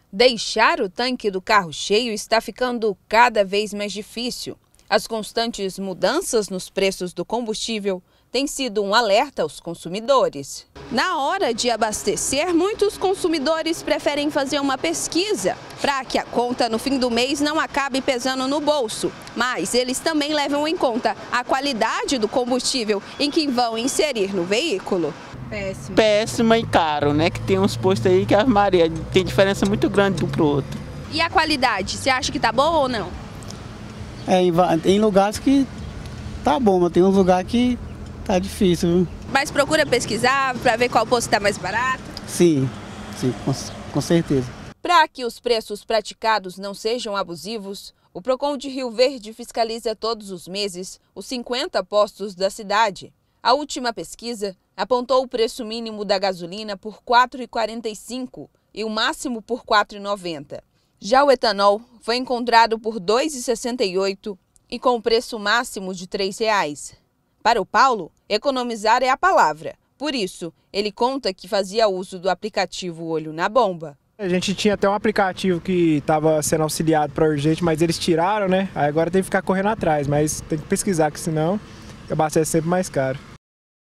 Deixar o tanque do carro cheio está ficando cada vez mais difícil. As constantes mudanças nos preços do combustível têm sido um alerta aos consumidores. Na hora de abastecer, muitos consumidores preferem fazer uma pesquisa para que a conta no fim do mês não acabe pesando no bolso. Mas eles também levam em conta a qualidade do combustível em que vão inserir no veículo. Péssima e caro, né? Que tem uns postos aí que a Maria tem diferença muito grande de um para o outro. E a qualidade, você acha que tá boa ou não? Em lugares que tá bom, mas tem uns lugares que tá difícil, viu? Mas procura pesquisar para ver qual posto está mais barato? Sim, com certeza. Para que os preços praticados não sejam abusivos, o Procon de Rio Verde fiscaliza todos os meses os 50 postos da cidade. A última pesquisa apontou o preço mínimo da gasolina por R$ 4,45 e o máximo por R$ 4,90. Já o etanol foi encontrado por R$ 2,68 e com o preço máximo de R$ 3,00. Para o Paulo, economizar é a palavra. Por isso, ele conta que fazia uso do aplicativo Olho na Bomba. A gente tinha até um aplicativo que estava sendo auxiliado para urgente, mas eles tiraram, né? Aí agora tem que ficar correndo atrás, mas tem que pesquisar, que senão abastece sempre mais caro.